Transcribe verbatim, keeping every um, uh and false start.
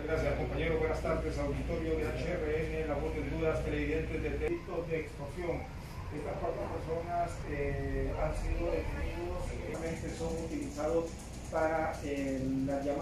Gracias, compañero. Buenas tardes, auditorio de H R N, la voz de Honduras, televidentes de delitos de extorsión. Estas cuatro personas eh, han sido detenidos, realmente son utilizados para eh, la llamada